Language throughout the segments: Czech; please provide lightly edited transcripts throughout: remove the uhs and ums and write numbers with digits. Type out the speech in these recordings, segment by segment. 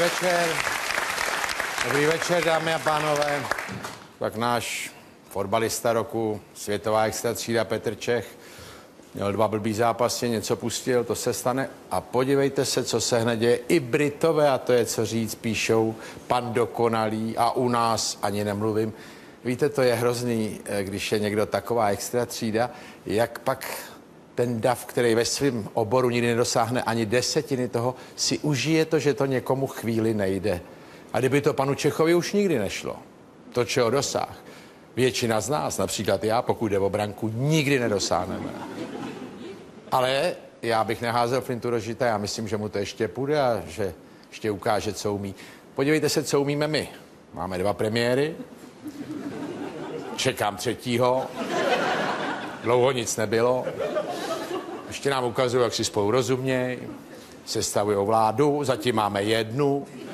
večer. Dobrý večer, dámy a pánové. Tak náš fotbalista roku, světová extratřída Petr Čech, měl 2 blbý zápasy, něco pustil, to se stane. A podívejte se, co se hned děje. I Britové, a to je co říct, píšou pan dokonalý a u nás ani nemluvím. Víte, to je hrozný, když je někdo taková extratřída, jak pak ten dav, který ve svém oboru nikdy nedosáhne ani 10% toho, si užije to, že to někomu chvíli nejde. A kdyby to panu Čechovi už nikdy nešlo, to, čeho dosáh, většina z nás, například já, pokud jde o branku, nikdy nedosáhneme. Ale já bych neházel flintu do žita, já myslím, že mu to ještě půjde a že ještě ukáže, co umí. Podívejte se, co umíme my. Máme 2 premiéry, čekám 3. Dlouho nic nebylo. Ještě nám ukazují, jak si spolu rozumějí, sestavují vládu, zatím máme 1,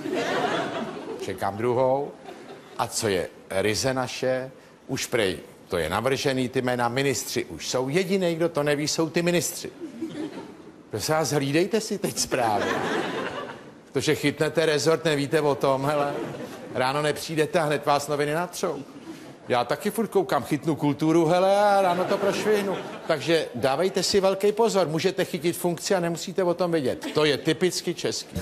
čekám 2. A co je ryze naše, už prej, to je navržený, ty jména, ministři už jsou. Jediný, kdo to neví, jsou ty ministři. Prosím vás, hlídejte si teď zprávy. Protože chytnete rezort, nevíte o tom, hele. Ráno nepřijdete a hned vás noviny natřou. Já taky furt koukám, chytnu kulturu, hele, a ráno to prošvihnu. Takže dávejte si velký pozor, můžete chytit funkci a nemusíte o tom vědět. To je typicky český.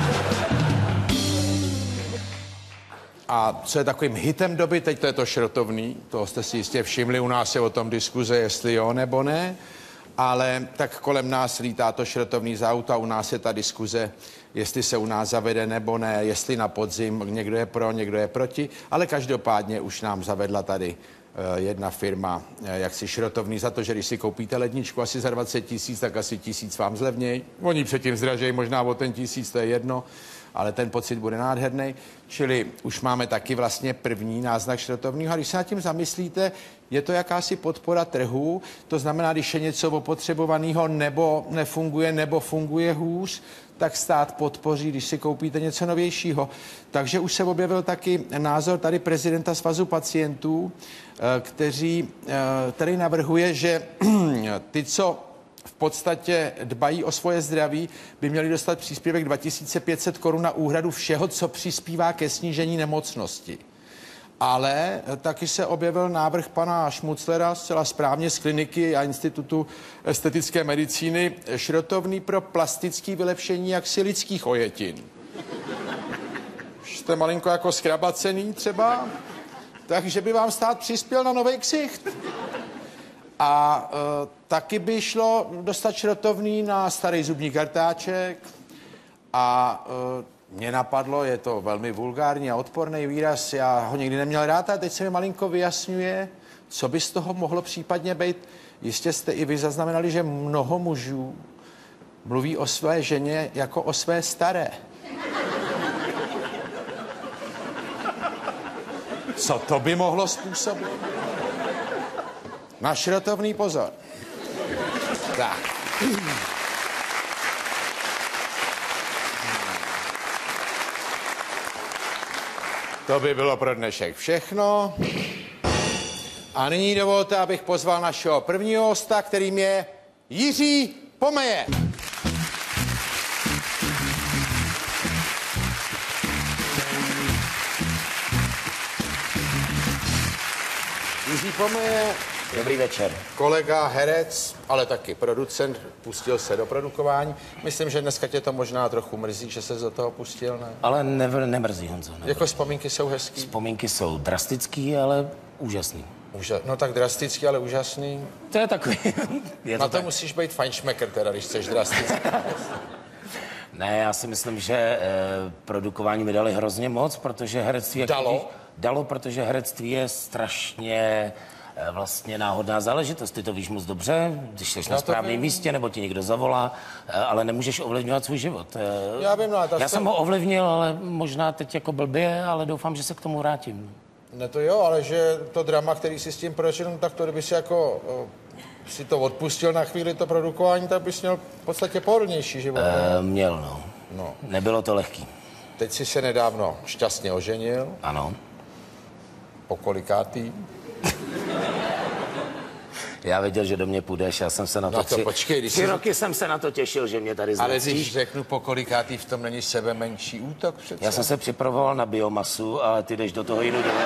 A co je takovým hitem doby, teď to je to šrotovný, toho jste si jistě všimli, u nás je o tom diskuze, jestli jo nebo ne, ale tak kolem nás lítá to šrotovný z auta, u nás je ta diskuze, jestli se u nás zavede nebo ne, jestli na podzim někdo je pro, někdo je proti, ale každopádně už nám zavedla tady jedna firma, jaksi šrotovný, za to, že když si koupíte ledničku asi za 20 000, tak asi 1000 vám zlevněj. Oni předtím zdražejí možná o ten 1000, to je jedno, ale ten pocit bude nádherný. Čili už máme taky vlastně první náznak šrotovného. A když se nad tím zamyslíte, je to jakási podpora trhu, to znamená, když je něco opotřebovaného nebo nefunguje, nebo funguje hůř, tak stát podpoří, když si koupíte něco novějšího. Takže už se objevil taky názor tady prezidenta Svazu pacientů, který navrhuje, že ty, co v podstatě dbají o svoje zdraví, by měli dostat příspěvek 2500 korun na úhradu všeho, co přispívá ke snížení nemocnosti. Ale taky se objevil návrh pana Šmuclera, zcela správně z kliniky a Institutu estetické medicíny, šrotovný pro plastické vylepšení jaksi lidských ojetin. Jste malinko jako skrabacený třeba, takže by vám stát přispěl na novej ksicht. A taky by šlo dostat šrotovný na starý zubní kartáček a mě napadlo, je to velmi vulgární a odporný výraz, já ho nikdy neměl rád, a teď se mi malinko vyjasňuje, co by z toho mohlo případně být. Jistě jste i vy zaznamenali, že mnoho mužů mluví o své ženě jako o své staré. Co to by mohlo způsobit? Na šrotovný pozor. Tak. To by bylo pro dnešek všechno. A nyní dovolte, abych pozval našeho prvního hosta, kterým je Jiří Pomeje. Jiří Pomeje. Dobrý večer. Kolega, herec, ale taky producent, pustil se do produkování. Myslím, že dneska tě to možná trochu mrzí, že se do toho pustil, ne? Ale nemrzí, Honzo. Nemrzí. Jako vzpomínky jsou hezký? Vzpomínky jsou drastický, ale úžasný. No tak drastický, ale úžasný. To je takový. Na to musíš být fajnšmekr teda, když chceš drastický. Ne, já si myslím, že produkování mi dali hrozně moc, protože herectví... Dalo, protože herectví je strašně... vlastně náhodná záležitost. Ty to víš moc dobře, když jsi na správném místě, nebo ti někdo zavolá, ale nemůžeš ovlivňovat svůj život. Já jsem ho ovlivnil, ale možná teď jako blbě, ale doufám, že se k tomu vrátím. Ne to jo, ale že to drama, který si s tím pročil, tak to, kdyby si jako si to odpustil na chvíli to produkování, tak bys měl v podstatě pohodlnější život. Měl, no. Nebylo to lehký. Teď jsi se nedávno šťastně oženil. Ano. Po kolikátý? Já věděl, že do mě půjdeš, já jsem se na to... No to počkej, když 3 jsi- roky jsem se na to těšil, že mě tady Ale zlecíš. když řeknu pokolikátý, v tom není sebe menší útok přece. Já jsem se připravoval na biomasu, ale ty jdeš do toho jinou dole.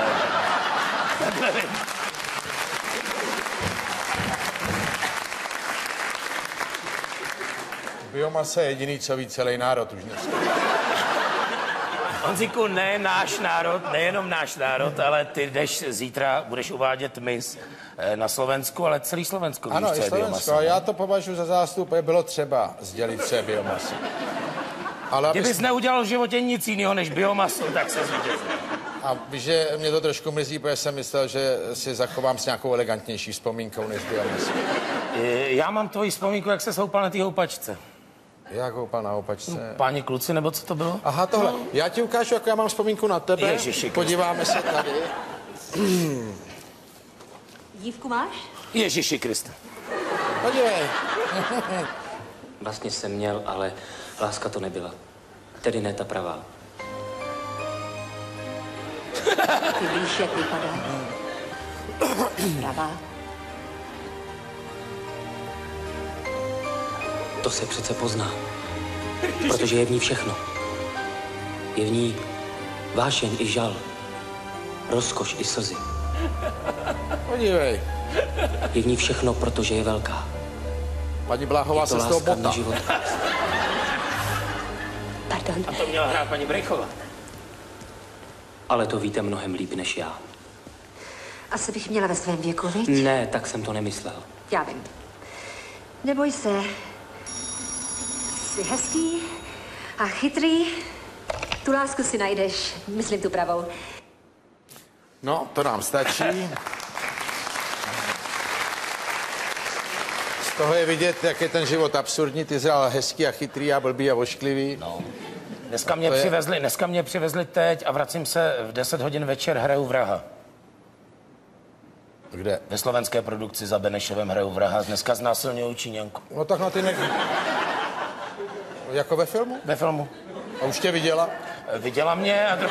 Biomasa je jediný, co ví celý národ už dneska. Honzíku, ne náš národ, nejenom náš národ, ale ty jdeš zítra, budeš uvádět mis na Slovensku, ale celý Slovensko víš, Ano, co i je Slovensko. biomasa. A já to považuji za zástup, že bylo třeba sdělit, co je biomasa. Ale Kdybys neudělal v životě nic jiného než biomasu, tak se zvítězil. a víš, že mě to trošku mrzí, protože jsem myslel, že si zachovám s nějakou elegantnější vzpomínkou než biomasa. Já mám tvoji vzpomínku, jak se houpal na té houpačce. Jak houpal na houpačce? Páni kluci, nebo co to bylo? Aha, tohle. Já ti ukážu, jak já mám vzpomínku na tebe. Ježiši, podíváme se tady. Dívku máš? Ježiši Kriste. Podívej. Vlastně jsem měl, ale láska to nebyla. Tedy ne ta pravá. Ty víš, jak vypadá. Pravá. To se přece pozná. Protože je v ní všechno. Je v ní vášeň i žal. Rozkoš i slzy. Podívej. Je v ní všechno, protože je velká. Paní Bláhová Je se to z toho láska na bota. život. Pardon. A to měla hrát paní Brejchová. Ale to víte mnohem líp než já. Asi bych měla ve svém věku, viď? Ne, tak jsem to nemyslel. Já vím. Neboj se. Jsi hezký a chytrý. Tu lásku si najdeš. Myslím tu pravou. No, to nám stačí. Z toho je vidět, jak je ten život absurdní. Ty jsi hezký a chytrý a blbý a ošklivý. No. Dneska mě přivezli teď a vracím se v 10 hodin večer, hraju Vraha. Kde? Ve slovenské produkci za Benešovem hraju Vraha. Dneska znásilňují Číňanku. No tak na ty Jako ve filmu? Ve filmu. A už tě viděla? Viděla mě a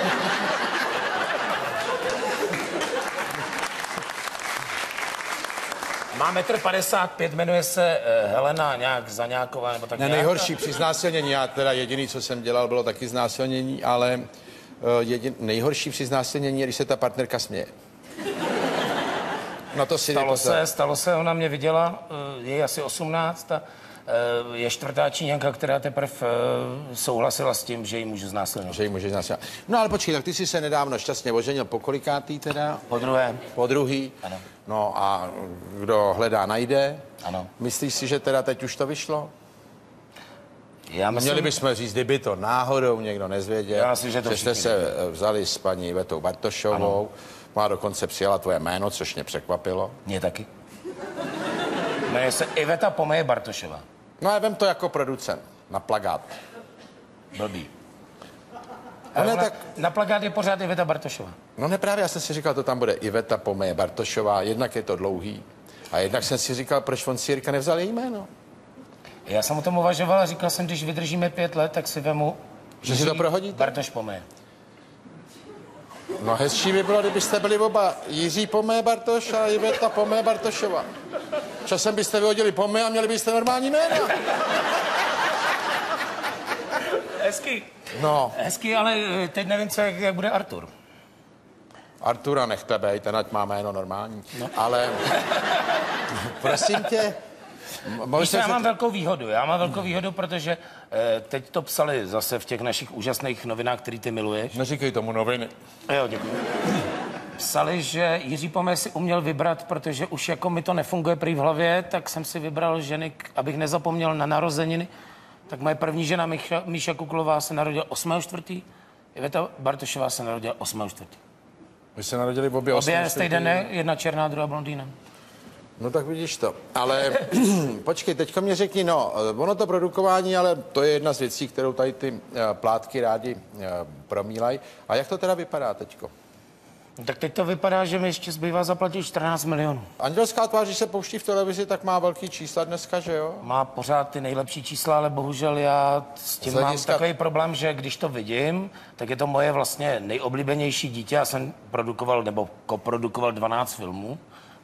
Má 1,55 m, jmenuje se Helena nějak Zaňáková, nebo tak Ne, nějak. nejhorší při znásilnění, já teda jediný, co jsem dělal, bylo taky znásilnění, ale nejhorší při znásilnění je, když se ta partnerka směje. No to si Stalo se, ona mě viděla, je jí asi 18 a je 4. Číňanka, která teprve souhlasila s tím, že ji můžu znásilňovat. Že ji můžeš znásilňovat. No ale počkej, tak ty jsi se nedávno šťastně oženil, po kolikátý teda? Po druhé. Po druhý? Ano. No a kdo hledá, najde? Ano. Myslíš si, že teda teď už to vyšlo? Já myslím, Měli bychom říct, kdyby to náhodou někdo nezvěděl, Já myslím, že to jste všichni se vzali s paní Ivetou Bartošovou, má dokonce přijala tvoje jméno, což mě překvapilo. mě taky. Jmenuje se Iveta Pomeje Bartošová. No a vem to jako producent na plagát. Blbý. No ne, Ona- tak, Na plakát je pořád Iveta Bartošová. no ne, právě já jsem si říkal, to tam bude Iveta Pomeje Bartošová, jednak je to dlouhý, a jednak jsem si říkal, proč on si Jirka nevzal její jméno. Já jsem o tom uvažoval a říkal jsem, když vydržíme 5 let, tak si vemu... Že si to prohodíte? Bartoš Pomeje. No hezčí by bylo, kdybyste byli oba Jiří Pomeje Bartoš a Iveta Pomeje Bartošová. Časem byste vyhodili Pomeje a měli byste normální jména. Hezký. No, Hezký, ale teď nevím, co, jak bude Artur. Artura nechte bejt, ten ať má jméno normální. No. Ale prosím tě, Víš, já mám velkou výhodu. Já mám velkou výhodu, protože teď to psali zase v těch našich úžasných novinách, který ty miluješ. Neříkej tomu noviny. Jo, děkuji. Psali, že Jiří Pomej si uměl vybrat, protože už jako mi to nefunguje prý v hlavě, tak jsem si vybral ženy, abych nezapomněl na narozeniny. Tak moje první žena Míša Kuklová se narodila 8.4. Iveta Bartošová se narodila 8.4. Vy se narodili obě Obě stejné, jedna černá, druhá blondýna. No tak vidíš to. Ale počkej, teďko mě řekni, no, ono to produkování, ale to je jedna z věcí, kterou tady ty plátky rádi promílají. A jak to teda vypadá teďko? Tak teď to vypadá, že mi ještě zbývá zaplatit 14 milionů. Andělská tvář, když se pouští v televizi, tak má velký čísla dneska, že jo? Má pořád ty nejlepší čísla, ale bohužel já s tím Z mám hlediska- takový problém, že když to vidím, tak je to moje vlastně nejoblíbenější dítě. Já jsem produkoval nebo koprodukoval 12 filmů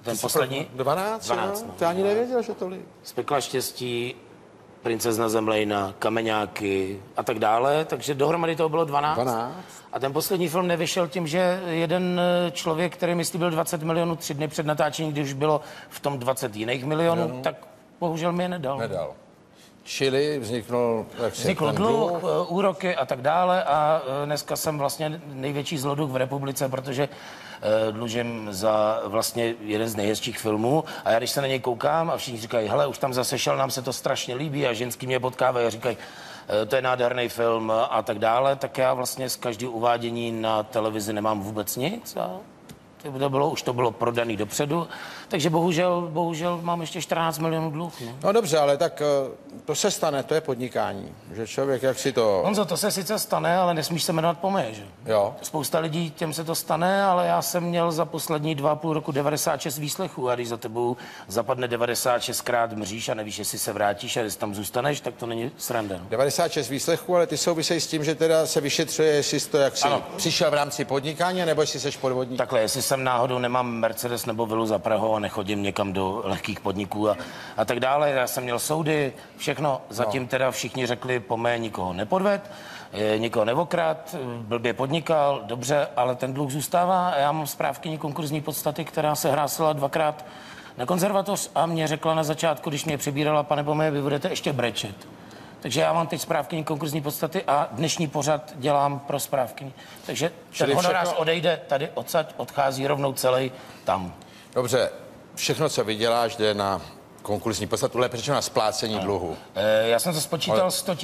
Ten poslední? 12, 12, no. no. To ani nevěděl, že tolik. Z Pekla štěstí, Princezna Zemlejna, Kameňáky a tak dále, takže dohromady toho bylo 12. 12. A ten poslední film nevyšel tím, že jeden člověk, který mi slíbil 20 milionů 3 dny před natáčením, když už bylo v tom 20 jiných milionů, tak bohužel mi je nedal. Nedal. Čili vznikl Dluh, úroky a tak dále a dneska jsem vlastně největší zloduch v republice, protože dlužím za vlastně jeden z nejhezčích filmů a já když se na něj koukám a všichni říkají, hele, už tam zase šel, nám se to strašně líbí a ženský mě potkávají a říkají, to je nádherný film a tak dále, tak já vlastně z každého uvádění na televizi nemám vůbec nic a už to bylo prodaný dopředu, takže bohužel mám ještě 14 milionů dluh. No dobře, ale tak to se stane, to je podnikání, že člověk, jak si to... Honzo, to se sice stane, ale nesmíš se jmenovat Pomé, že? Jo. Spousta lidí, těm se to stane, ale já jsem měl za poslední 2,5 roku 96 výslechů a když za tebou zapadne 96krát mříš a nevíš, jestli se vrátíš a jestli tam zůstaneš, tak to není sranda. 96 výslechů, ale ty souvisejí s tím, že teda se vyšetřuje, jestli jsi to jaksi přišel v rámci podnikání, nebo jestli seš podvodník. Takhle, jestli jsem náhodou nemám Mercedes nebo vilu za Prahou a nechodím někam do lehkých podniků a tak dále. Já jsem měl soudy, všechno. Zatím teda všichni řekli, Pomé nikoho nepodved, nikoho nevokrát, blbě podnikal, dobře, ale ten dluh zůstává a já mám správkyni konkurzní podstaty, která se hrásila 2krát na konzervatoř a mě řekla na začátku, když mě přebírala, pane Pomé, vy budete ještě brečet. Takže já mám teď správkyni konkurzní podstaty a dnešní pořad dělám pro správkyni. Takže ten honorář odejde tady odsaď, odchází rovnou celý tam. Dobře, všechno, co vyděláš, jde na konkurzní podstatu, lépe řečeno na splácení dluhu. Já jsem to spočítal, 100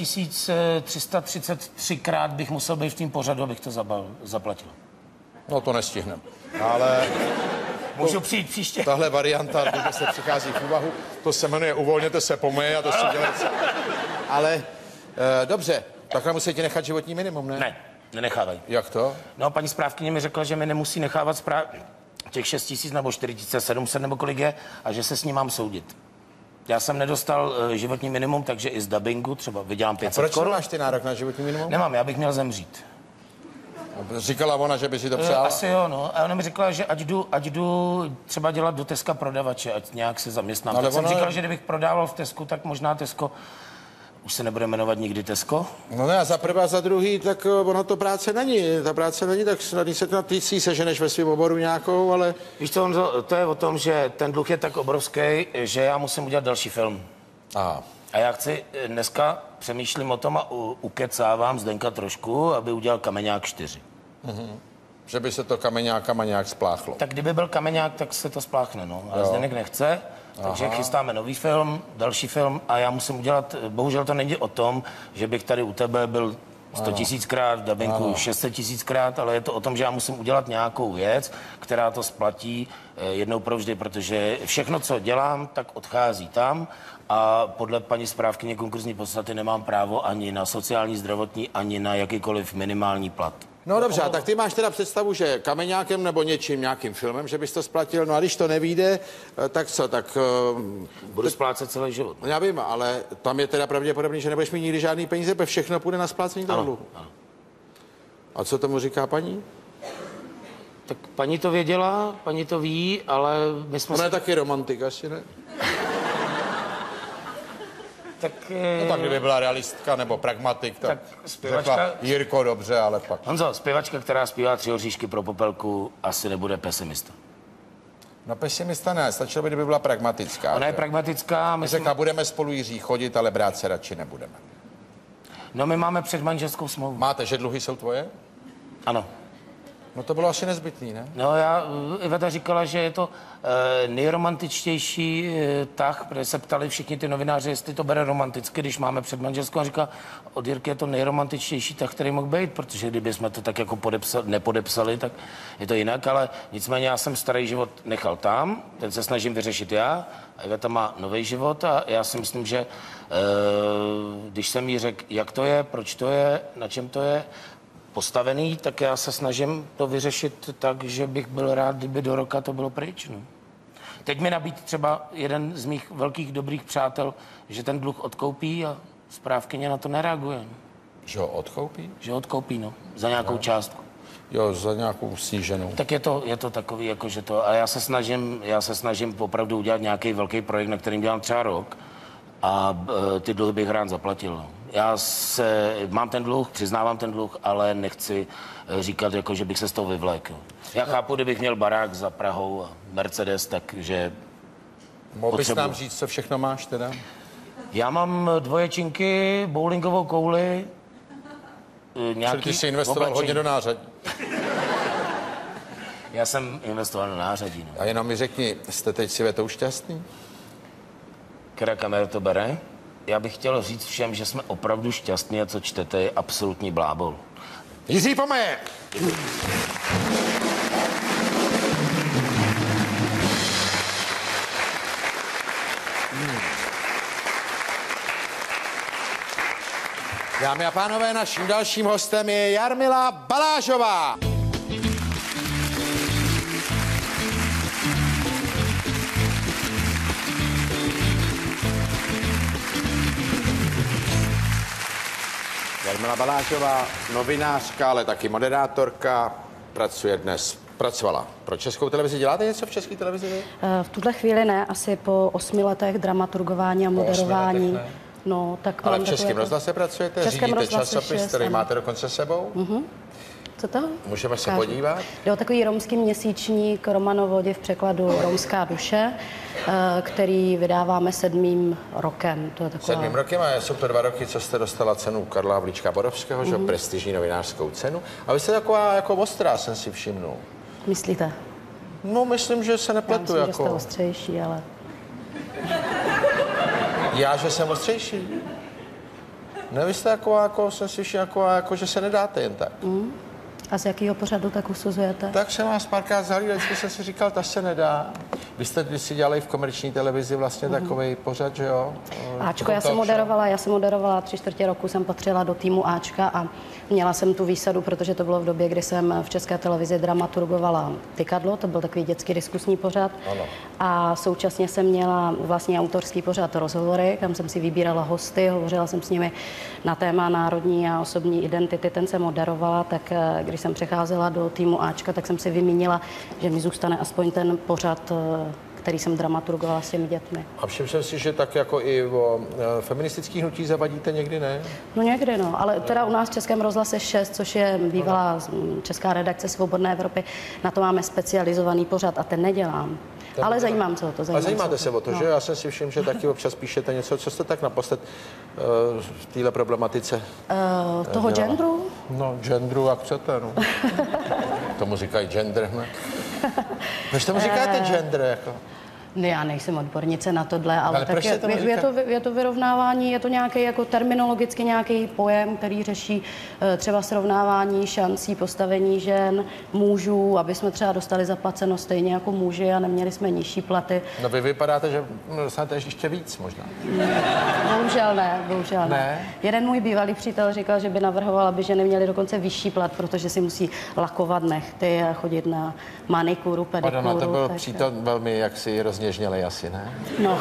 333krát bych musel být v tím pořadu, abych to zaplatil. No to nestihneme. Ale můžu přijít příště. Tahle varianta, když se přichází v úvahu, to se jmenuje uvolněte se Pomé a to si děláte. Ale dobře, takhle musíte nechat životní minimum, ne? Ne, nenechávají. Jak to? No, paní správkyně mi řekla, že mi nemusí nechávat těch 6 000 nebo 4 700 nebo kolik je a že se s ním mám soudit. Já jsem nedostal životní minimum, takže i z dabingu třeba vydělám 500 korun. Proč máš ty nárok na životní minimum? Nemám, já bych měl zemřít. Říkala ona, že by si to přála? Asi jo, no. A ona mi řekla, že ať jdu třeba dělat do Teska prodavače, ať nějak se zaměstnám. Ale tak jsem říkal, že kdybych prodával v Tesku, tak možná Tesko už se nebude jmenovat nikdy Tesko. No ne, a za prvé a za druhý, tak ono to práce není. Ta práce není, tak snadný se na týcí seženeš ve svém oboru nějakou, ale... Víš co, to je o tom, že ten dluh je tak obrovský, že já musím udělat další film. Aha. A já chci, dneska přemýšlím o tom a ukecávám Zdenka trošku, aby udělal Kameňák 4. Že by se to Kameňákama nějak spláchlo. Tak kdyby byl Kameňák, tak se to spláchne, no. Ale Zdeněk nechce, takže chystáme nový film, další film a já musím udělat, bohužel to není o tom, že bych tady u tebe byl 100 000krát, v dabinku 600 000krát, ale je to o tom, že já musím udělat nějakou věc, která to splatí jednou provždy, protože všechno, co dělám, tak odchází tam a podle paní správkyně konkurzní podstaty nemám právo ani na sociální, zdravotní, ani na jakýkoliv minimální plat. No dobře, a tak ty máš teda představu, že Kameňákem nebo něčím, nějakým filmem, že bys to splatil, no a když to nevyjde, tak co, tak... Budu splácet celý život. No já vím, ale tam je teda pravděpodobný, že nebudeš mít nikdy žádný peníze, protože všechno půjde na splácení toho dluhu. A co tomu říká paní? Tak paní to věděla, paní to ví, ale my jsme... Ona je taky romantik, asi ne? Tak, no tak kdyby byla realistka nebo pragmatik, tak zpěvačka... řekla Jirko dobře, ale pak... Honzo, zpěvačka, která zpívá 3 oříšky pro Popelku, asi nebude pesimista. No pesimista ne, stačilo by, kdyby byla pragmatická. Ona je pragmatická. My řekla, budeme spolu Jiří chodit, ale brát se radši nebudeme. No my máme předmanželskou smlouvu. Máte, že dluhy jsou tvoje? Ano. No to bylo asi nezbytný, ne? No Iveta říkala, že je to nejromantičtější tah, protože se ptali všichni ty novináři, jestli to bere romanticky, když máme předmanželskou, a říká, od Jirky je to nejromantičtější tah, který mohl být, protože kdyby jsme to tak jako nepodepsali, tak je to jinak, ale nicméně já jsem starý život nechal tam, ten se snažím vyřešit já, a Iveta má nový život a já si myslím, že když jsem jí řekl, jak to je, proč to je, na čem to je, postavený, tak já se snažím to vyřešit tak, že bych byl rád, kdyby do roka to bylo pryč. No. Teď mi nabídl třeba jeden z mých velkých dobrých přátel, že ten dluh odkoupí a správkyně na to nereaguje. No. Že ho odkoupí? Že ho odkoupí, no, za nějakou částku. Jo, za nějakou sníženou. Tak je to takový, jako že to, ale já se snažím opravdu udělat nějaký velký projekt, na kterým dělám třeba rok a ty dluhy bych rád zaplatil. Mám ten dluh, přiznávám ten dluh, ale nechci říkat, jako, že bych se z toho vyvlékl. Já chápu, kdybych měl barák za Prahou a Mercedes, takže Mohl bys nám říct, co všechno máš teda? Já mám dvoječinky, bowlingovou kouli, Čili ty jsi investoval hodně do nářadí. Já jsem investoval do nářadí. No. A jenom mi řekni, jste teď si Vetou šťastný? Která kamera to bere? Já bych chtěl říct všem, že jsme opravdu šťastní a co čtete je absolutní blábol. Jiří Pomeje! Dámy a pánové, naším dalším hostem je Jarmila Balážová. Jarmila Balážová, novinářka, ale taky moderátorka, pracovala pro Českou televizi. Děláte něco v České televizi? V tuhle chvíli ne, asi po 8 letech dramaturgování a moderování. No, tak ale v Českém rozhlase pracujete? Řídíte časopis, který máte dokonce sebou? Co to? Můžeme se podívat? Jo, takový romský měsíčník Romano Vodi v překladu Romská duše, který vydáváme 7. rokem. To je taková... 7. rokem a jsou to 2 roky, co jste dostala cenu Karla Havlíčka Borovského, že prestižní novinářskou cenu. A vy jste taková jako ostrá, jsem si všimnul. Myslíte? No, myslím, že se nepletu. Já myslím, jako... že jste ostřejší, ale... Já, že jsem ostřejší? Ne, vy jste jako jsem si všiml, jako, že se nedáte jen tak. A z jakého pořadu tak usuzujete? Tak jsem vás párkrát zahlídal, vždycky jsem si říkal, ta se nedá. Vy jste si dělali v komerční televizi vlastně takovej pořad, že jo? Ačko, já jsem moderovala 3/4 roku, jsem patřila do týmu Ačka a měla jsem tu výsadu, protože to bylo v době, kdy jsem v České televizi dramaturgovala Tykadlo, to byl takový dětský diskusní pořad. Ano. A současně jsem měla vlastně autorský pořad Rozhovory, kam jsem si vybírala hosty, hovořila jsem s nimi na téma národní a osobní identity, ten jsem moderovala, tak když jsem přecházela do týmu Ačka, tak jsem si vymínila, že mi zůstane aspoň ten pořad, který jsem dramaturgovala s těmi dětmi. A všiml jsem si, že tak jako i o feministický hnutí zavadíte někdy, ne? No někdy, no, ale teda u nás v Českém rozhlase 6, což je bývalá česká redakce Svobodné Evropy, na to máme specializovaný pořad a ten nedělám. Ale zajímám se o to. A zajímáte se o to, že? Já jsem si všiml, že taky občas píšete něco, co jste tak naposled v téhle problematice toho genderu? No, genderu, jak chcete, no. Tomu říkají gender, ne? Proč tomu říkáte gender, jako? Ne, já nejsem odbornice na tohle, ale tak je to vyrovnávání, je to nějaký jako terminologicky nějaký pojem, který řeší třeba srovnávání šancí, postavení žen, mužů, aby jsme třeba dostali zaplaceno stejně jako muži a neměli jsme nižší platy. No vy vypadáte, že dostanete ještě víc možná. Bohužel ne. Jeden můj bývalý přítel říkal, že by navrhoval, aby ženy měly dokonce vyšší plat, protože si musí lakovat nehty a chodit na manikuru, pedikuru. Pardon, to byl přítel velmi jaksi rozněžnělej asi, ne? No.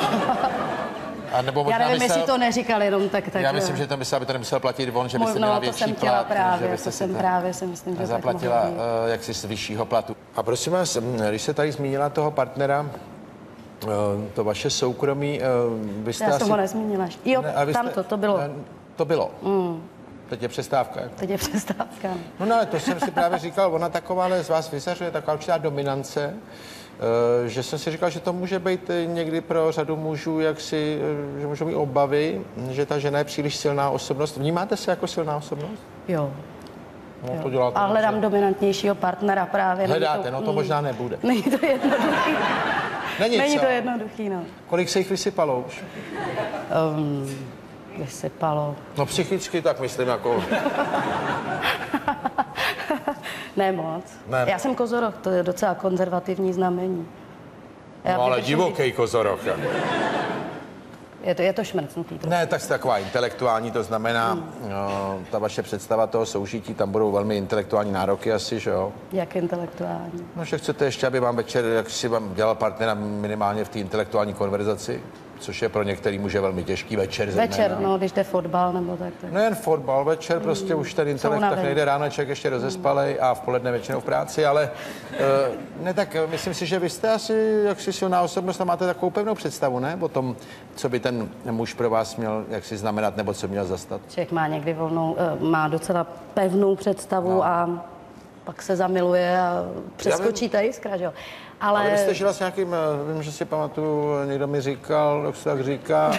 A nebo možná já nevím, jestli to neříkal jenom tak. Já myslím, že to myslel, aby to nemusel platit on, že byste měla větší plat. Právě si myslím, že zaplatila jaksi z vyššího platu. A prosím vás, když se tady zmínila toho partnera, to vaše soukromí, vy jste já jsem ho nezmínila. Jo, to bylo. To bylo. Teď je přestávka. Jako. Teď je přestávka. No, ale to jsem si právě říkal, ona taková, ale z vás vyzařuje taková určitá dominance, že jsem si říkal, že to může být někdy pro řadu mužů, že můžou mít obavy, že ta žena je příliš silná osobnost. Vnímáte se jako silná osobnost? Jo. No, to děláte. A hledám dominantnějšího partnera právě. Hledáte, no to možná nebude. Není to jednoduchý. Není to jednoduchý, no. Kolik se jich vysypalo už? Vysypalo. No psychicky, tak myslím jako... Ne moc. Já jsem kozoroch, to je docela konzervativní znamení. No ale divoký kozoroch. Je to šmrcnutý. Ne, tak jste taková intelektuální, to znamená, ta vaše představa toho soužití, tam budou velmi intelektuální nároky asi, že jo? Jak intelektuální? No, že chcete ještě, aby vám večer, jak si vám dělal partnera minimálně v té intelektuální konverzaci? což je pro některý muže velmi těžký večer. Večer, no, když jde fotbal nebo tak. Nejen fotbal, večer prostě už ten intelekt tak nejde, ráno člověk ještě rozespalej a v poledne většinou v práci, ale ne tak, myslím si, že vy jste asi jaksi silná osobnost a máte takovou pevnou představu, ne? O tom, co by ten muž pro vás měl jaksi znamenat nebo co měl zastat. Člověk má někdy má docela pevnou představu a pak se zamiluje a přeskočí ta jiskra, že jo. Ale vy jste žila s nějakým, vím, že si pamatuju, někdo mi říkal, jak se tak říká,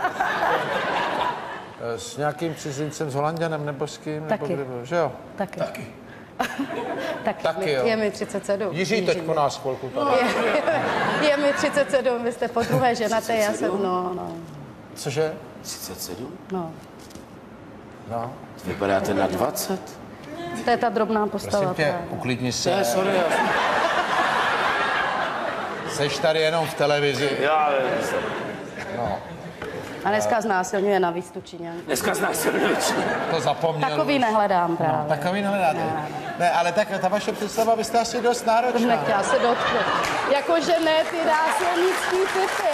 s nějakým cizincem, s Holanďanem nebo s kým? Taky. Nebo kde, že jo? Taky. Taky, jo. Je mi 37. Jiří teď po nás chvilku tady. Je mi 37, vy jste po druhé ženaté, já jsem, no. Cože? 37? No. Vypadáte na 20? To je ta drobná postava. Prosím tě, uklidni se. Sorry. Seš tady jenom v televizi. Já No, A dneska znásilňuje na Výstučině. dneska znásilňuje. to zapomněl. Takový nehledám právě. Takový nehledáte. Ne, ale tak ta vaše představa, vy jste asi dost náročná. Nechtěla se dotknout. Jakože ne ty násilnický typy.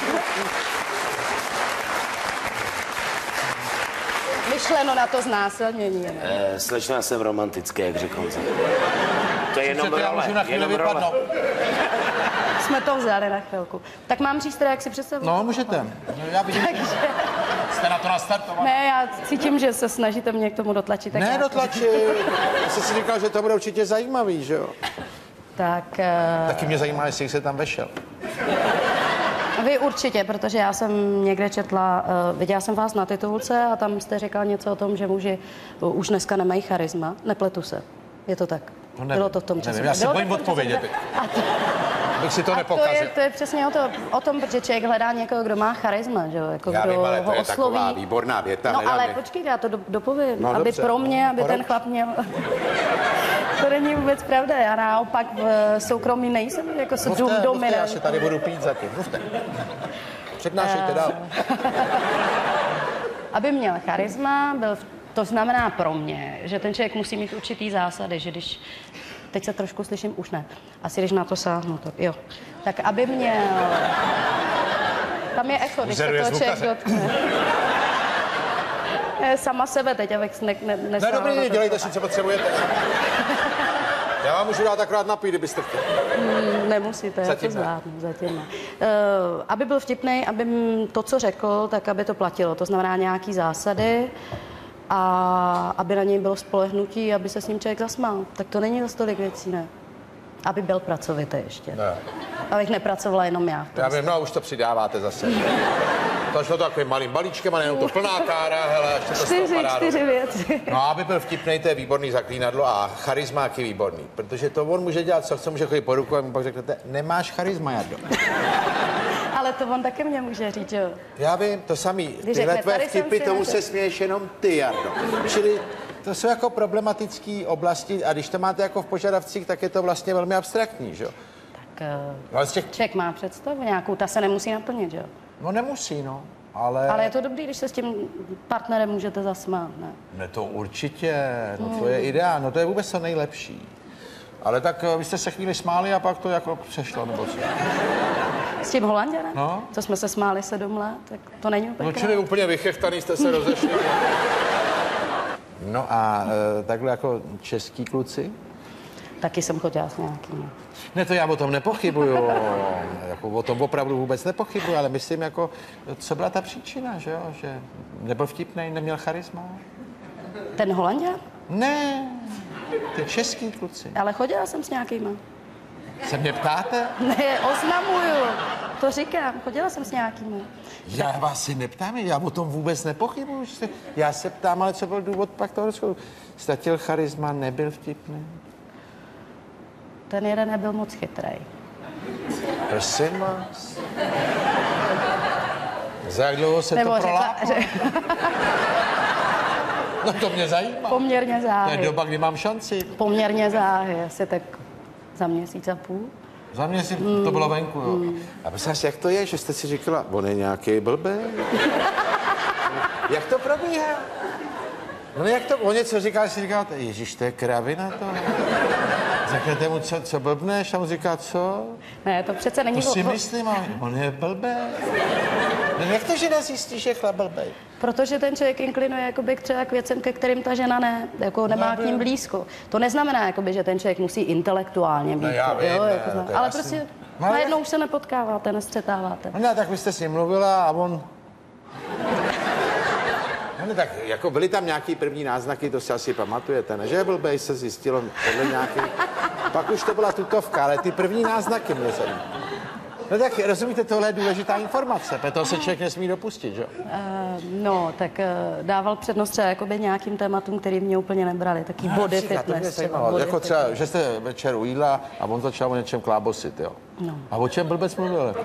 Myšleno na to znásilnění. Slečna, jsem romantický, jak řekl Honza. To je jenom Přece já můžu na role. chvíli Jenom role. vypadnout. Jsme to vzali na chvilku. Tak mám říct teda, jak si představuji? No, můžete. No, já vidím, jste na to nastartovat. Ne, já cítím, že se snažíte mě k tomu dotlačit. Tak Ne, já- dotlačit. Já jsem si říkal, že to bude určitě zajímavý, že jo? Tak Taky mě zajímá, jestli se tam vešel. vy určitě, protože já jsem někde četla, viděla jsem vás na titulce a tam jste říkal něco o tom, že muži už dneska nemají charisma. Nepletu se. Je to tak? No nevím, Bylo to v tom čase. nevím, já se Bylo to bojím v tom odpovědět. čase. Bych si to A nepokazil. to je přesně o tom, protože člověk hledá někoho, kdo má charisma, že jo? Jako Já kdo vím, ale to ho je osloví. taková výborná věta. No nedám ale je. počkejte, já to dopovím, No, aby dobře. pro mě, aby No, ten proč? chlap měl... To není vůbec pravda, já naopak v soukromí nejsem jako Mluvte, já dominant. se tady budu pít zatím. Mluvte. Přednášejte dál. Aby měl charisma, to znamená pro mě, že ten člověk musí mít určitý zásady, že když, teď se trošku slyším, už ne, asi když na to sáhnu, tak jo. Tak aby měl, tam je echo, když se Zeruje toho člověk zvukaře. dotkne. Sama sebe teď, abych Ne, nesáhla dobrý, na to. dělejte si, co potřebujete. Já vám můžu dát akorát napít, kdybyste chtěli. Nemusíte, já Zatím to ne. zvládnu, zatím ne. Aby byl vtipný, aby to, co řekl, tak aby to platilo. To znamená nějaký zásady a aby na něj bylo spolehnutí, aby se s ním člověk zasmál. Tak to není za tolik věcí, ne? Aby byl pracovitý ještě. Ne. Abych nepracovala jenom já. Já vím, no už to přidáváte zase. To šlo takovým malým balíčkem a nejenom to plná kára, hele, ještě to z toho padá. 4 věci. No a aby byl vtipnej, to je výborný zaklínadlo a charismák je výborný. Protože to on může dělat, co chce, může chodit po ruku a mu pak řeknete, nemáš charisma, Jardo. Ale to on taky mě může říct, jo. Já vím, to samý. Když Tyhle řekne, tvé tady jsem vtipy, si tomu našel. se směješ jenom ty, Jardo. Čili to jsou jako problematické oblasti a když to máte jako v požadavcích, tak je to vlastně velmi abstraktní, že jo? Tak Ale z těch... člověk má představu nějakou, ta se nemusí naplnit, jo. No nemusí, no. Ale... Ale je to dobrý, když se s tím partnerem můžete zasmát, ne? Ne, to určitě, no to je ideál, no to je vůbec to nejlepší. Ale tak vy jste se chvíli smáli a pak to jako přešlo, nebo co? S tím Holanděnem? No. Co jsme se smáli 7 let, tak to není úplně No čili úplně vychechtaný jste se rozešli. No a takhle jako český kluci? Taky jsem chodila s nějakým. Ne, to já o tom nepochybuju, jako o tom opravdu vůbec nepochybuju, ale myslím jako, co byla ta příčina, že jo, že nebyl vtipnej, neměl charisma? Ten Holanděn? Ne, ty český kluci. Ale chodila jsem s nějakýma. Se mě ptáte? Ne, oznamuju. To říkám, chodila jsem s nějakýma. Já vás si neptám, já o tom vůbec nepochybuju. Já se ptám, ale co byl důvod pak toho rozchodu? Ztratil charisma, nebyl vtipný. Ten jeden nebyl moc chytrej. Prosím vás. Za jak dlouho se Nebo to řekla, proláplo? No to mě zajímá. poměrně To je záhy. doba, kdy mám šanci. Poměrně záhy, asi tak za měsíc a půl. Za mě si to bylo venku, jo. A myslím si, jak to je, že jste si říkala, on je nějaký blbý? Jak to probíhá? No jak to, on něco říká, si říkáte, ježiš, to je kravina to. Řeknete mu, co blbneš, a on říká, co? Ne, to přece není... To si myslím, ale on je blbý. Jak to žena zjistí, že je chlap blbej? Protože ten člověk inklinuje jakoby třeba k věcem, ke kterým ta žena ne, jako nemá k ním blízko. To neznamená, jakoby, že ten člověk musí intelektuálně být. já vím, ale prostě najednou už se nepotkáváte, nestřetáváte. No tak vy jste s ním mluvila a on... No tak jako byly tam nějaký první náznaky, to si asi pamatujete, ne? Že blbej se zjistilo podle nějaký... Pak už to byla tutovka, ale ty první náznaky mě zajímají. No tak rozumíte, tohle je důležitá informace, protože se člověk nesmí dopustit, že? No, tak dával přednost třeba jakoby nějakým tématům, který mě úplně nebrali, taký body fitness. Jako třeba, že jste večer u jídla a on začal o něčem klábosit, jo? No. A o čem blbec mluvil?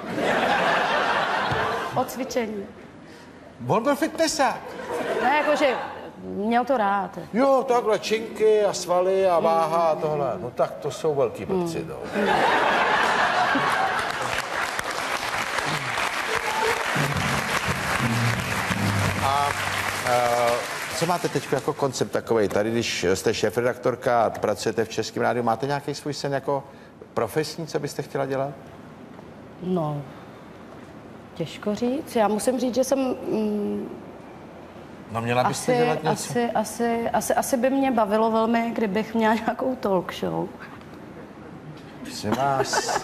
O cvičení. On byl fitnessák. Ne, jakože měl to rád. Jo, takhle činky a svaly a váha a tohle. No tak to jsou velký blbci, no. Co máte teď jako koncept takovej? Tady, když jste šéfredaktorka a pracujete v Českém rádiu, máte nějaký svůj sen jako profesní, co byste chtěla dělat? No, těžko říct. Já musím říct, že jsem... No měla byste dělat něco? Asi by mě bavilo velmi, kdybych měla nějakou talk show. Prosím vás.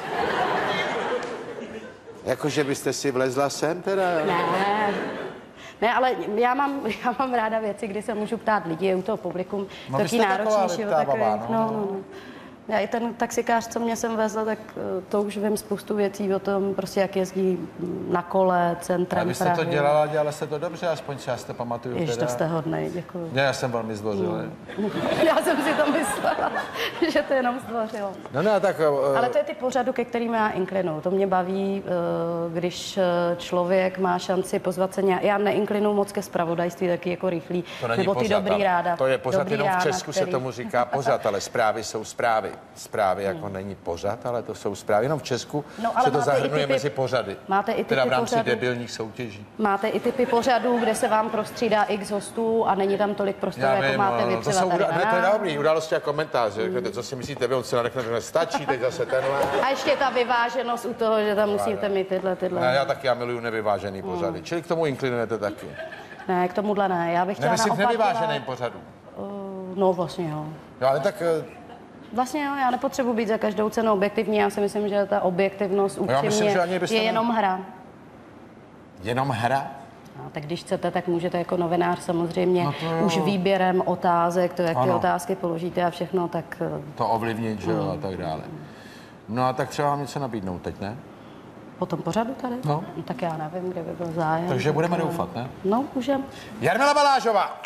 Jakože byste si vlezla sem teda? Ne, ale já mám ráda věci, kdy se můžu ptát lidi, je u toho publikum taky náročnější. No. Já i ten taxikář, co mě sem vezl, tak to už vím spoustu věcí o tom, prostě jak jezdí na kole, centrem Prahy. A vy jste to dělala jste to dobře, aspoň já si to pamatuju. Ještě jste hodnej, děkuju. Já jsem velmi zdvořilý. Já jsem si to myslela, že to jenom zdvořilo. No, tak... Ale to je ty pořadu, ke kterým já inklinu. To mě baví, když člověk má šanci pozvat se nějak... Já neinklinu moc ke zpravodajství, taky jako rychlý. To není nebo ty pořad, dobrý ráda. To je pořad, dobrý jenom v rána, Česku se tomu říká pořad, ale zprávy jsou zprávy. Zprávy jako není pořad, ale to jsou zprávy. Jenom v Česku se to zahrnuje mezi pořady. Máte i typy teda v rámci pořadu, debilních soutěží. Máte i typy pořadů, kde se vám prostřídá x hostů a není tam tolik prostoru, jako máte vy třeba tady. Ne, to je dobrý, události a komentáře. Řeknete, co si myslíte, vy on se nadechne, stačí, teď zase tenhle. A ještě ta vyváženost u toho, že tam musíte mít tyhle. Já miluju nevyvážený pořady. Čili k tomu inklinujete taky. Ne, k tomuhle ne. Já bych chtěla naopak nevyváženým pořadu. No vlastně jo. Jo, ale tak... Vlastně jo, já nepotřebuji být za každou cenu objektivní, já si myslím, že ta objektivnost upřímně je jenom hra. Jenom hra? No, tak když chcete, tak můžete jako novinář samozřejmě už výběrem otázek, to jak ty otázky položíte a všechno, tak... To ovlivnit, že jo, a tak dále. No a tak třeba vám něco nabídnout teď, ne? Po tom pořadu tady? No. Tak já nevím, kde by byl zájem. Takže budeme doufat, ne? No, můžeme. Jarmila Balážová!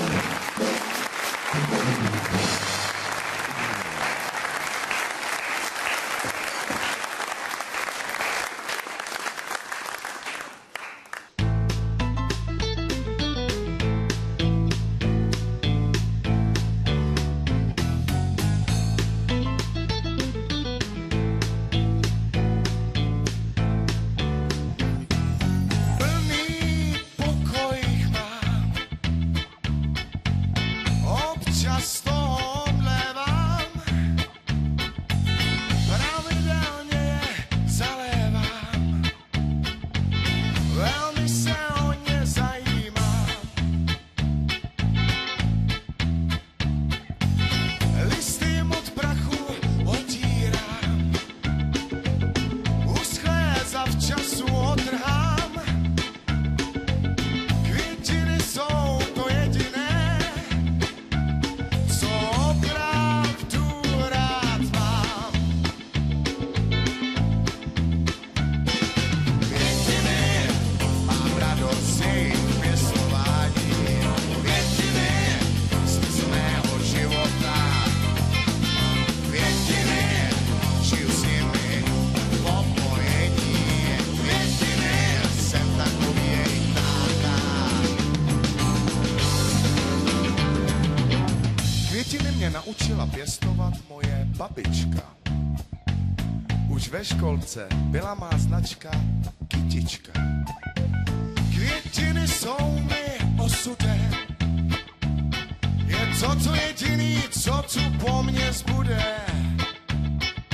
naučila pěstovat moje babička. Už ve školce byla má značka kytička. Květiny jsou mi osudem, je to jediný, co tu po mně zbude.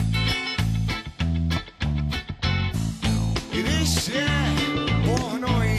Když je pohnojí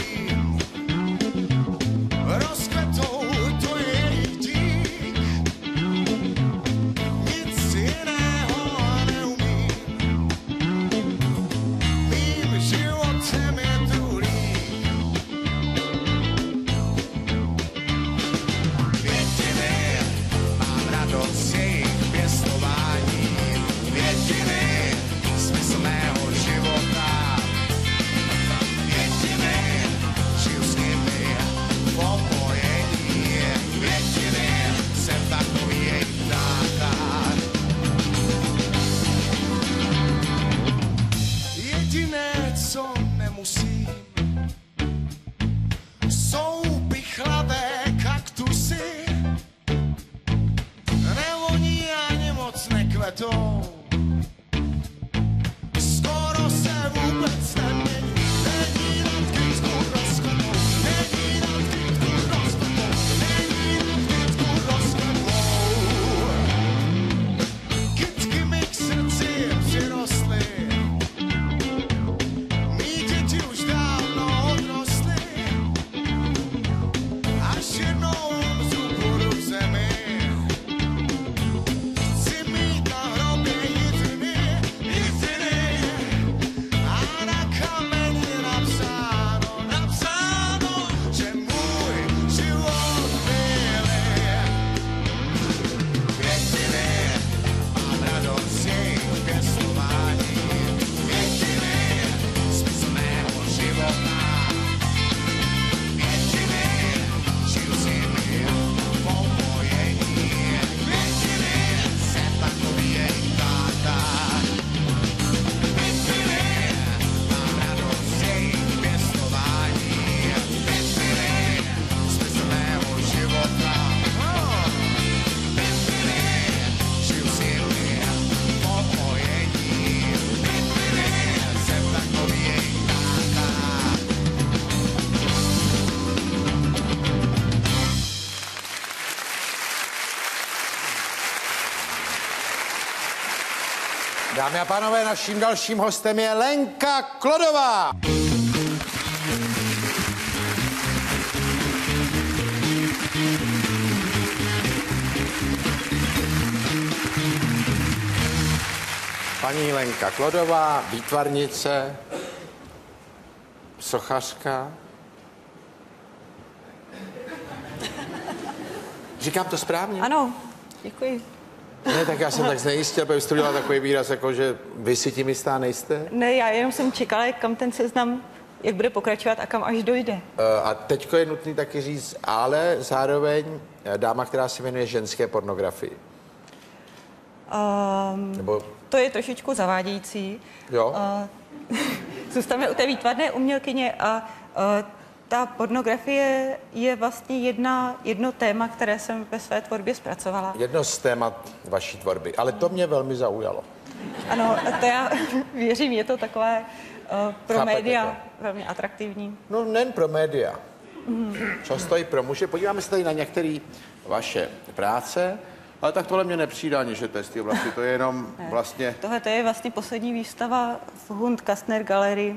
Dámy a pánové, naším dalším hostem je Lenka Klodová. Paní Lenka Klodová, výtvarnice, sochařka. Říkám to správně? Ano, děkuji. Ne, tak já jsem tak znejistil, protože jste udělala takový výraz, jako že vy si tím jistá nejste? Ne, já jenom jsem čekala, kam ten seznam, jak bude pokračovat a kam až dojde. A teďko je nutný taky říct, ale zároveň dáma, která se jmenuje ženské pornografii. Nebo... To je trošičku zavádějící. Jo? Zůstaneme u té výtvarné umělkyně a ta pornografie je vlastně jedno téma, které jsem ve své tvorbě zpracovala. Jedno z témat vaší tvorby, ale to mě velmi zaujalo. Ano, to já věřím, je to takové pro Chápete média to? velmi atraktivní. No, nejen pro média. Často i pro muže. Podíváme se tady na některé vaše práce, ale tak tohle mě nepřijde ani, že to je z té oblasti. To je jenom vlastně... Tohle to je vlastně poslední výstava v Hund Kastner Gallery,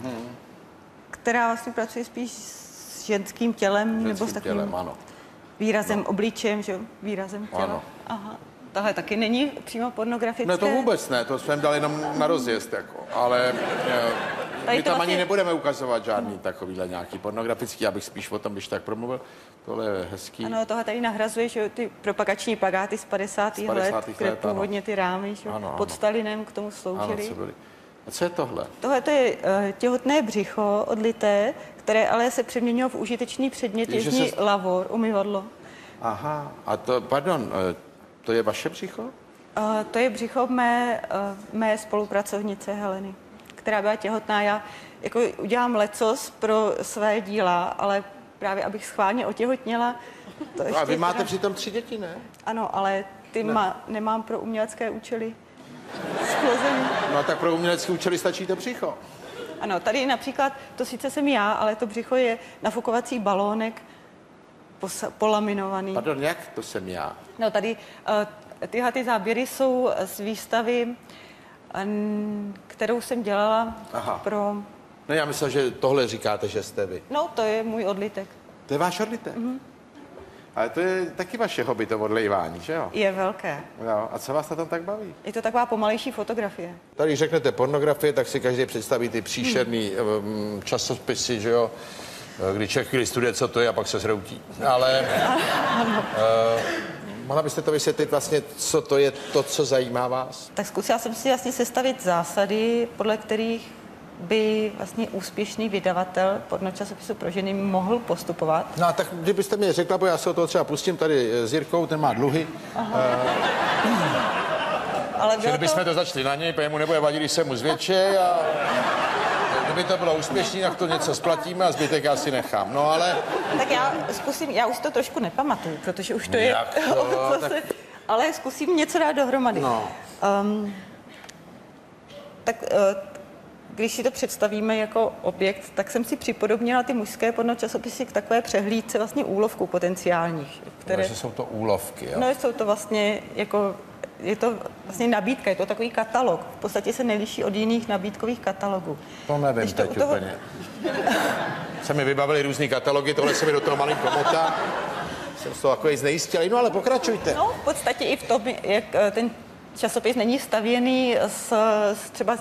která vlastně pracuje spíš s ženským tělem nebo s takovým tělem, ano. výrazem obličejem, že jo? Výrazem těla. Ano. Aha. Tohle taky není přímo pornografické. Ne, to vůbec ne, to jsem dal jenom na rozjezd, jako. Ale my tam ani nebudeme ukazovat žádný takovýhle nějaký pornografický, já bych spíš o tom, když tak promluvil. Tohle je hezký. Ano, tohle tady nahrazuje, že jo, ty propagační plakáty z 50. let, kde původně ty rámy, že jo, pod Stalinem k tomu sloužily. Ano, a co je tohle? Tohle to je těhotné břicho odlité, které ale se přeměnilo v užitečný předmět, jezdní lavor, umyvadlo. Aha, a to, pardon, to je vaše břicho? To je břicho mé spolupracovnice Heleny, která byla těhotná. Já jako udělám lecos pro své díla, ale právě abych schválně otěhotněla. No a vy máte přitom 3 děti, ne? Ano, ale ty nemám pro umělecké účely sklozený. No a tak pro umělecké účely stačí to břicho. Ano, tady například, to sice jsem já, ale to břicho je nafukovací balónek polaminovaný. Pardon, jak to jsem já? No tady tyhle ty záběry jsou z výstavy, kterou jsem dělala pro... No já myslel, že tohle říkáte, že jste vy. No, to je můj odlitek. To je váš odlitek? Ale to je taky vaše hobby, to odlejvání, že jo? Je velké. Jo, a co vás na tom tak baví? Je to taková pomalejší fotografie. Tady, když řeknete pornografie, tak si každý představí ty příšerný časopisy, že jo? Kdy člověk chvíli studuje, co to je, a pak se zhroutí. Ale mohla byste to vysvětlit vlastně, co to je to, co zajímá vás? Tak zkusila jsem si vlastně sestavit zásady, podle kterých by vlastně úspěšný vydavatel pornočasopisu pro ženy mohl postupovat. No a tak kdybyste mi řekla, bo já se o toho třeba pustím tady s Jirkou, ten má dluhy. Ale Čili bychom to začali na něj, protože mu nebude vadit, když se mu zvětší a kdyby to bylo úspěšný, tak to něco splatíme a zbytek já si nechám. No ale... Tak já zkusím, já už to trošku nepamatuju, protože už to je... tak... Ale zkusím něco dát dohromady. No. Když si to představíme jako objekt, tak jsem si připodobnila ty mužské pornočasopisy k takové přehlídce vlastně úlovků potenciálních. Které... jsou to úlovky, jo? No, jsou to vlastně jako... Je to vlastně nabídka, je to takový katalog. V podstatě se neliší od jiných nabídkových katalogů. To nevím teď úplně. Se mi vybavily různý katalogy, tohle se mi do toho malinko motá. Jsem z toho takový znejistělý, no ale pokračujte. No, v podstatě i v tom, jak ten časopis není stavěný třeba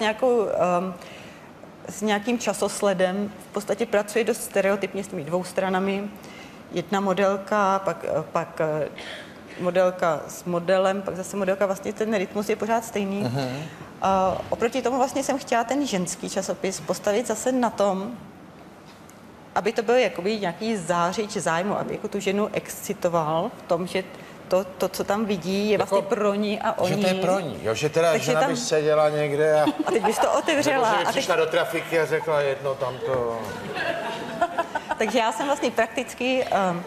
s nějakým časosledem. V podstatě pracuje dost stereotypně s těmi 2 stranami. Jedna modelka, pak modelka s modelem, pak zase modelka, vlastně ten rytmus je pořád stejný. Oproti tomu vlastně jsem chtěla ten ženský časopis postavit zase na tom, aby to byl jakoby nějaký zářič zájmu, aby jako tu ženu excitoval v tom, že to, co tam vidí, je vlastně pro ní a o ní. Že to je pro ní, jo, že teda takže žena tam... by seděla někde a teď bys to otevřela. Nebo že by přišla do trafiky a řekla jedno tamto. Takže já jsem vlastně prakticky...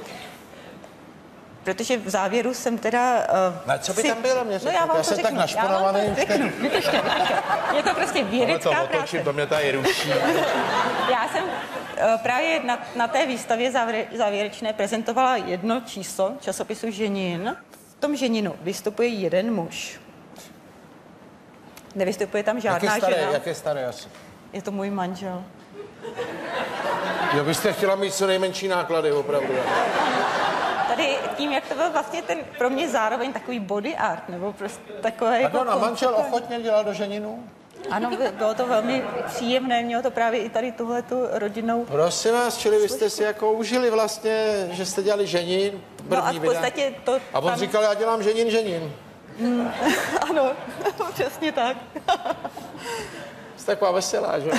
protože v závěru jsem teda... Co by tam bylo? Mě já jsem tak našponovaný. Je to prostě vědecká práce. To mě tady ruší. Já jsem právě na té výstavě závěrečné prezentovala jedno číslo časopisu Ženin. V tom Ženinu vystupuje jeden muž. Nevystupuje tam žádná žena. Jak je starý asi? Je to můj manžel. Jo, byste chtěla mít co nejmenší náklady, opravdu. Tady tím, jak to byl vlastně ten pro mě zároveň takový body art, nebo prostě takové jako... A manžel ochotně dělal do ženinu? Ano, bylo to velmi příjemné, mělo to právě i tady tuhletu rodinnou... Prosím vás, čili vy jste si jako užili vlastně, že jste dělali ženin, No a v podstatě to... A on říkal, já dělám ženin. Ano, přesně tak. Jste taková veselá, že?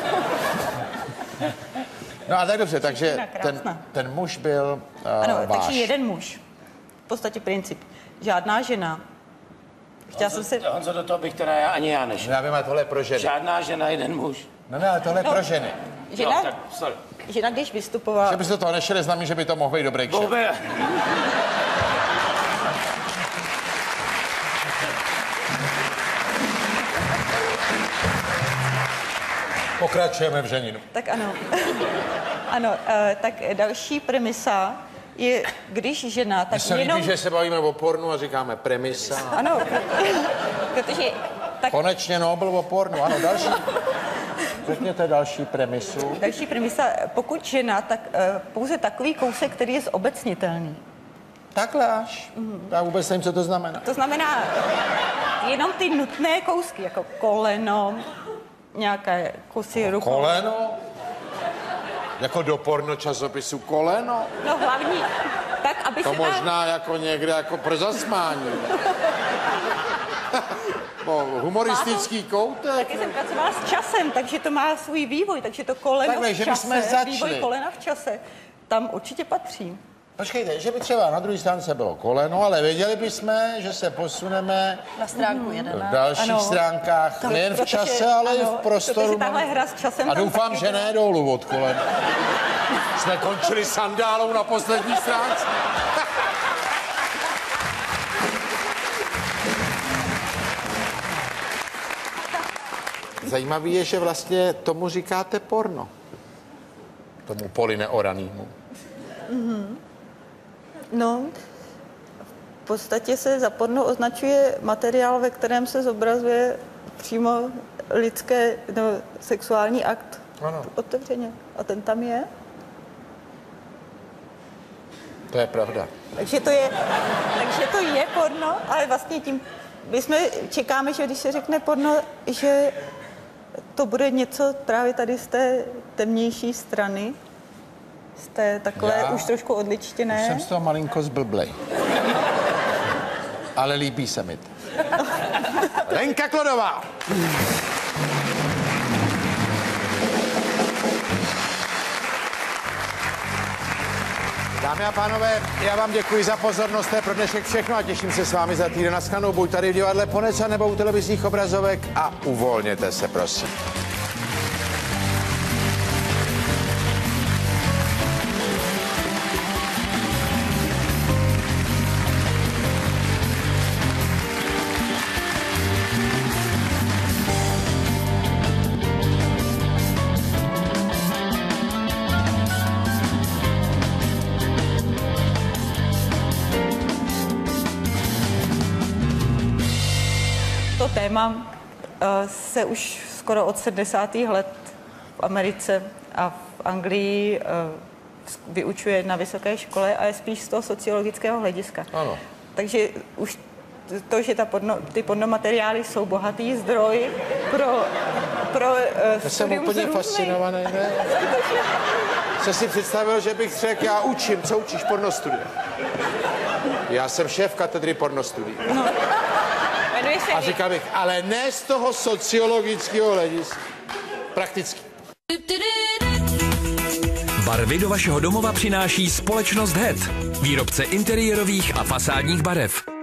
No a tak dobře, takže ten muž byl ano, váš. takže jeden muž. V podstatě princip. Žádná žena. Chtěla jsem si... Honzo, do toho bych teda ani já nešel. Já vím, ale tohle je pro ženy. Žádná žena, jeden muž. No, ale tohle je pro ženy. Žena, tak, sorry. žena, když vystupovala... Že byste toho nešeli, znamená, že by to mohl být dobrý kšeft. Pokračujeme v ženinu. Tak ano. Ano, tak další premisa je, když žena, tak Mně se jenom... líbí, že se bavíme o pornu a říkáme premisa. Ano, protože... Tak... Konečně Nobel o pornu, ano, další. Řekněte další premisu. Další premisa, pokud žena, tak pouze takový kousek, který je zobecnitelný. Takhle až. Já vůbec nevím, co to znamená. To znamená jenom ty nutné kousky, jako koleno, nějaké kusy rukou. Koleno? Jako do porno časopisu koleno? No hlavní, tak, aby To se možná jako někde jako pro zasmání. Humoristický koutek. Taky jsem pracovala s časem, takže to má svůj vývoj, takže to koleno Takhle, v že čase, bychom začali. vývoj kolena v čase, tam určitě patří. Počkejte, že by třeba na druhé stránce bylo koleno, ale věděli bychom, že se posuneme Na stránku 11. v dalších stránkách, nejen v čase, ale i v prostoru. Protože tahle hra s časem... A tam doufám, taky že ne dolů od kolena. Jsme končili sandálou na poslední stránce. Zajímavý je, že vlastně tomu říkáte porno. Tomu polineoranýmu. No, v podstatě se za porno označuje materiál, ve kterém se zobrazuje přímo lidské, no, sexuální akt. Ano. Otevřeně. A ten tam je. To je pravda. Takže to je porno, ale vlastně tím čekáme, že když se řekne porno, že to bude něco právě tady z té temnější strany, z té takové už trošku odličtěné. Už jsem z toho malinko zblblej. Ale líbí se mi to. Lenka Klodová. Dámy a pánové, já vám děkuji za pozornost, to je pro dnešek všechno a těším se s vámi za týden. Naschledanou, buď tady v divadle Ponec, nebo u televizních obrazovek a uvolněte se, prosím. Téma se už skoro od 70. let v Americe a v Anglii vyučuje na vysoké škole a je spíš z toho sociologického hlediska. Ano. Takže už to, že ty pornomateriály jsou bohatý zdroj pro Já jsem úplně fascinovaný, ne? Jsem si představil, že bych řekl, já učím, co učíš pornostudie? Já jsem šéf katedry pornostudií. No. A říkal bych, ale ne z toho sociologického hlediska. Prakticky. Barvy do vašeho domova přináší společnost HET, výrobce interiérových a fasádních barev.